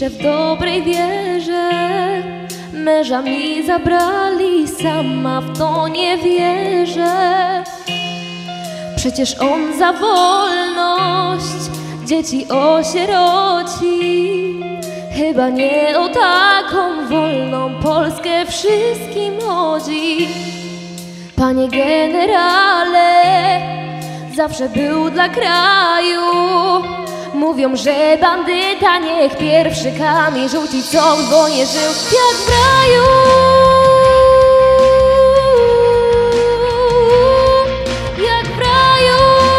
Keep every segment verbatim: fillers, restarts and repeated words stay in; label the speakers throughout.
Speaker 1: Piszę w dobrej wierze, męża mi zabrali, sama w to nie wierzę. Przecież on za wolność dzieci osieroci. Chyba nie o taką wolną Polskę wszystkim chodzi. Panie generale, zawsze był dla kraju. Mówią, że bandyta niech pierwszy kamień rzuci, co w wojnie żył jak w raju. Jak w raju.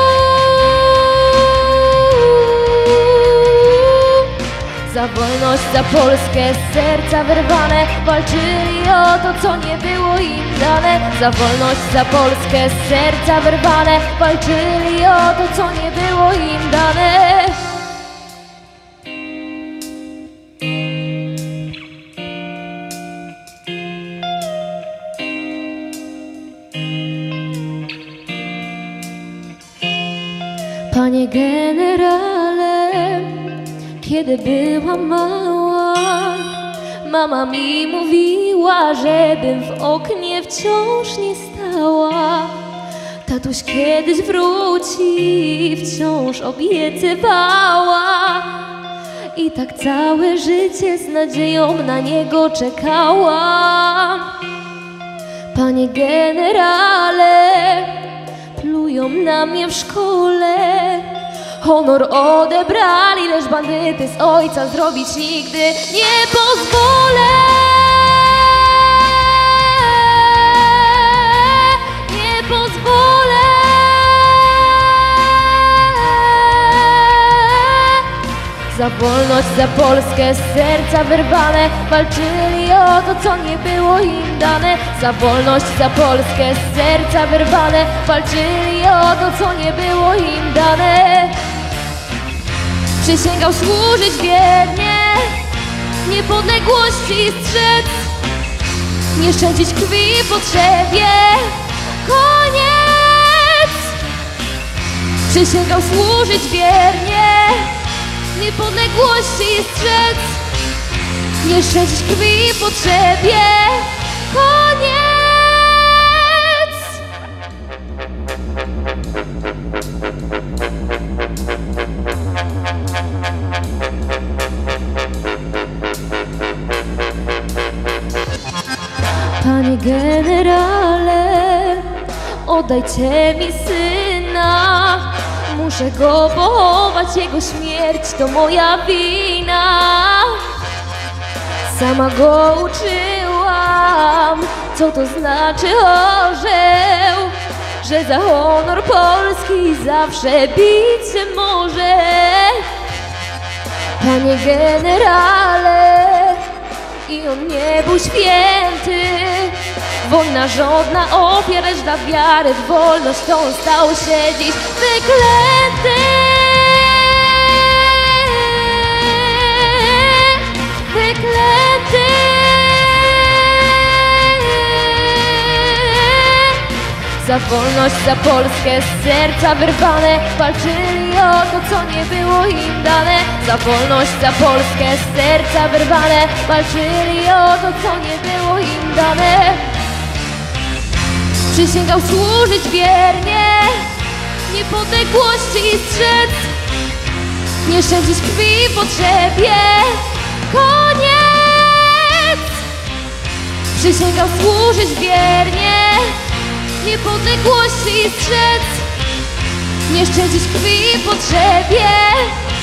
Speaker 1: Za wolność, za Polskę z serca wyrwane walczyli o to, co nie było im dane. Za wolność, za Polskę z serca wyrwane walczyli o to, co nie było im dane. Panie generale, kiedy byłam mała, mama mi mówiła, żebym w oknie wciąż nie stała. Tatuś kiedyś wróci, wciąż obiecywała. I tak całe życie z nadzieją na niego czekałam. Panie generale, plują na mnie w szkole. Honor odebrali, lecz bandyty z ojca zrobić nigdy nie pozwolę. Nie pozwolę. Za wolność, za Polskę z serca wyrwane walczyli o to, co nie było im dane. Za wolność, za Polskę z serca wyrwane walczyli o to, co nie było im dane. Przysięgał służyć wiernie, niepodległości strzec, nie szczędzić krwi w potrzebie. Koniec! Przysięgał służyć wiernie, niepodległości strzec, nie szczędzić krwi w potrzebie. Koniec! Panie generale, oddajcie mi syna. Muszę go pochować, jego śmierć to moja wina. Sama go uczyłam, co to znaczy orzeł, że za honor Polski zawsze bić się może. Panie generale, i on nie był święty. Wojna żądna ofiar, lecz dla wiary w wolność to on stał się dziś wyklęty. Wyklęty. Za wolność, za Polskę z serca wyrwane walczyli o to, co nie było im dane. Za wolność, za Polskę z serca wyrwane walczyli o to, co nie było im dane. Przysięgał służyć wiernie, niepodległości strzec, nie szczędzić krwi w potrzebie. Koniec! Przysięgał służyć wiernie, niepodległości strzec, nie szczędzić krwi w potrzebie.